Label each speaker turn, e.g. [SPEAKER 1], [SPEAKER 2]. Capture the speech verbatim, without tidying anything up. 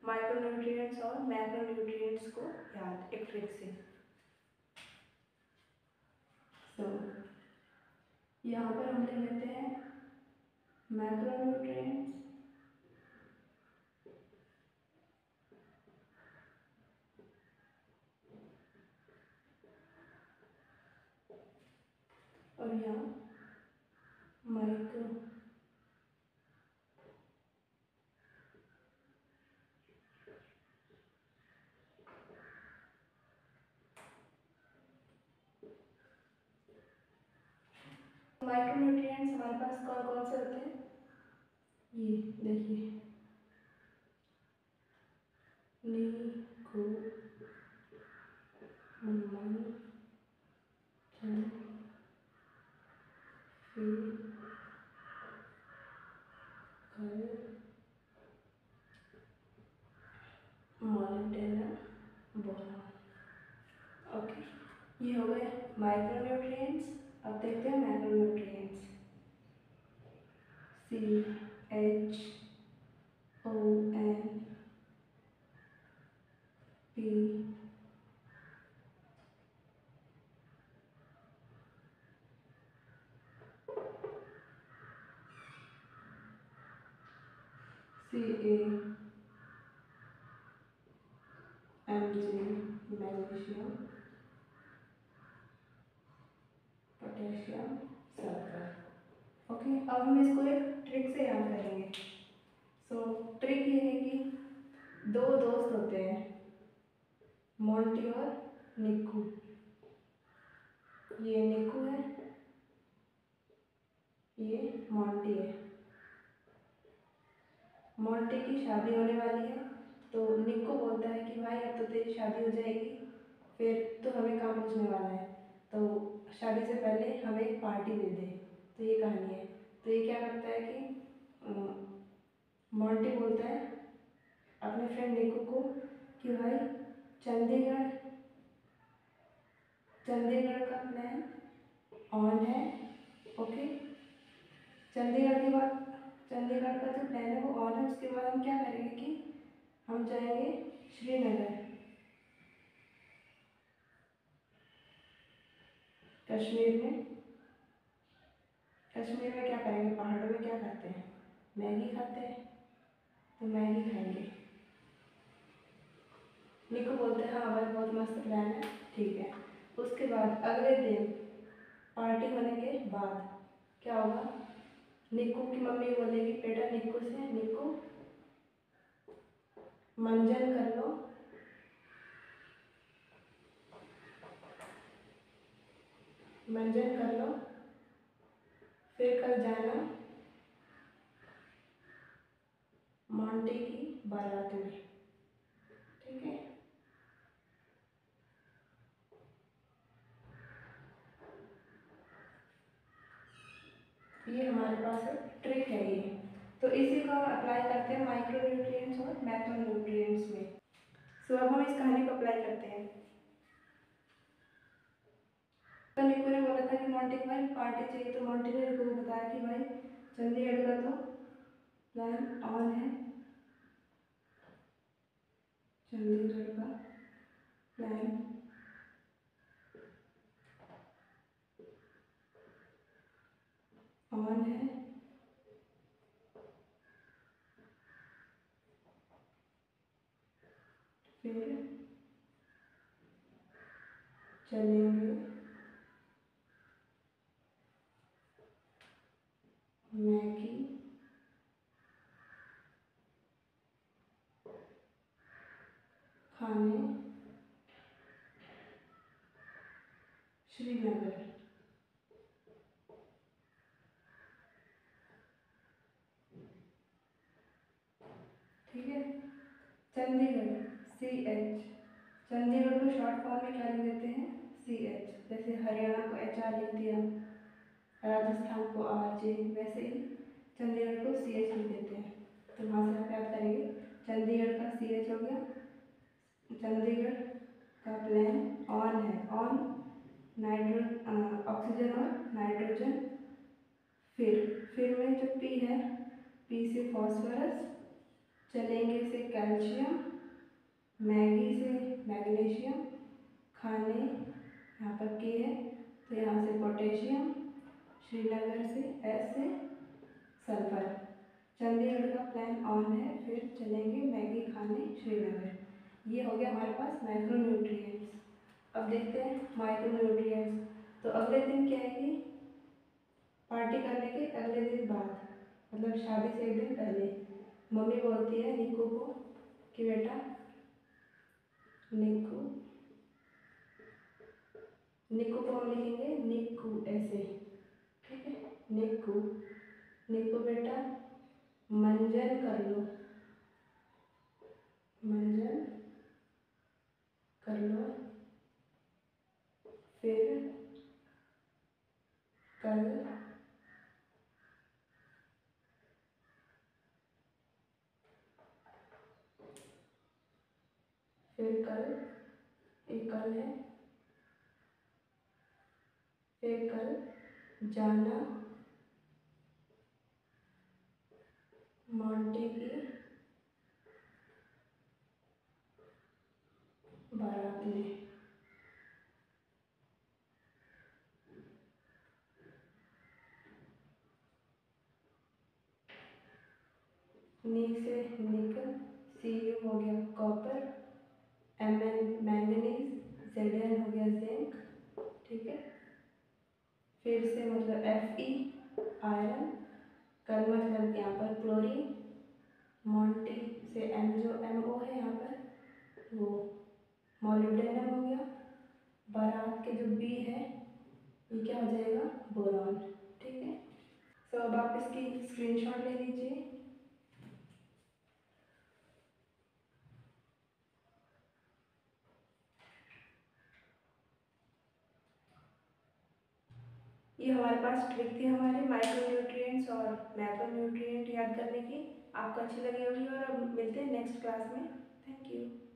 [SPEAKER 1] Micronutrients और macronutrients को याद एक ट्रिक से। तो यहाँ पर हम ले लेते हैं मैक्रोन्यूट्रिएंट्स और यहाँ माइक्रो माइक्रोन्यूट्रिएंट्स हमारे पास कौन कौन से होते हैं, ये देखिए निको मन चन फिर कल मॉलिब्डेनम बोरॉन। ओके, ये हो गए माइक्रोन्यूट्रिएंट्स। अब देखते हैं macronutrients. C H O N P C A M G magnesium potassium sulphur. Okay, अब हम इसको एक ट्रिक से याद करेंगे। सो ट्रिक ये है कि दो दोस्त होते हैं, मोंटी और निक्कू। ये निक्कू है, ये मोंटी है। मोंटी की शादी होने वाली है, तो निक्कू बोलता है कि भाई अब तो तेरी शादी हो जाएगी, फिर तो हमें कहाँ पूछने वाला है, तो शादी से पहले हमें एक पार्टी दे दे। तो ये कहानी है। तो ये क्या करता है कि मोंटी बोलता है अपने फ्रेंड निक्कू को कि भाई चंडीगढ़ चंडीगढ़ का प्लान ऑन है। ओके, चंडीगढ़ के बाद चंडीगढ़ का जो प्लान है वो ऑन है। उसके बाद हम क्या करेंगे कि हम जाएंगे श्रीनगर, कश्मीर में। कश्मीर में क्या करेंगे, पहाड़ों में क्या करते हैं, मैगी खाते हैं, तो मैगी खाएंगे। निक्कू बोलते हैं हाँ भाई बहुत मस्त प्लान है, ठीक है। उसके बाद अगले दिन पार्टी होने के बाद क्या होगा, निक्कू की मम्मी बोलेगी बेटा निक्कू से, निक्कू मंजन कर लो, मंजन कर लो, फिर कल जाना मोंटी की बारात में। ठीक है, ये हमारे पास ट्रिक है ये। तो इसी को हम अप्लाई करते हैं माइक्रोन्यूट्रिएंट्स और मैक्रोन्यूट्रिएंट्स में। सो अब हम इस कहानी को अप्लाई करते हैं। तो निक्कू ने बोला था कि मोंटी को भाई पार्टी चाहिए, तो मोंटी ने निक्कू को बताया कि भाई चंडीगढ़ का तो प्लान ऑन है, चंडीगढ़ का प्लान ऑन है, फिर चलेंगे मैगी खाने श्रीनगर। ठीक है, चंडीगढ़ सी एच, चंडीगढ़ को शॉर्ट फॉर्म में क्या लिख देते हैं, सी एच। जैसे हरियाणा को एच आर लिख दिया, राजस्थान को आर जे, वैसे ही चंडीगढ़ को सी एच लिख देते हैं। तो वहाँ से आप याद करेंगे, चंडीगढ़ का सी एच हो गया, चंडीगढ़ का प्लान ऑन है, ऑन नाइट्रो ऑक्सीजन और नाइट्रोजन। फिर फिर में जो पी है, पी से फॉस्फोरस, चलेंगे से कैल्शियम, मैगी से मैग्नीशियम, खाने यहाँ पर के है तो यहाँ से पोटेशियम, श्रीनगर से एस से सल्फर। चंडीगढ़ का प्लान ऑन है, फिर चलेंगे मैगी खाने श्रीनगर। ये हो गया हमारे पास माइक्रो न्यूट्रिएंट्स। अब देखते हैं माइक्रो न्यूट्रिएंट्स। तो अगले दिन क्या है कि पार्टी करने के अगले दिन बाद, मतलब शादी से एक दिन पहले, मम्मी बोलती है निक्कू को कि बेटा निक्कू, निक्कू को हम लिखेंगे निक्कू ऐसे, ठीक है, निक्कू, निक्कू बेटा मंजन कर लो, मंजन कर लो, फिर कल फिर कल एक कल है, फिर कल जाना मोंटी की बारात में। नी से निकल, सी यू हो गया copper, M N manganese, Z N हो गया जिंक, ठीक है। फिर से मतलब एफ ई आयरन, कल मतलब यहाँ पर क्लोरीन, मोंटी से एम जो एम ओ है यहाँ पर वो मॉलिब्डेनम हो गया, बारात के जो बी है ये क्या हो जाएगा बोरॉन, ठीक है। सो अब आप इसकी स्क्रीनशॉट ले लीजिए। ये हमारे पास ट्रिक थी हमारे माइक्रो न्यूट्रिएंट्स और मैक्रो न्यूट्रिएंट याद करने की। आपको अच्छी लगी होगी और अब मिलते हैं नेक्स्ट क्लास में। Thank you.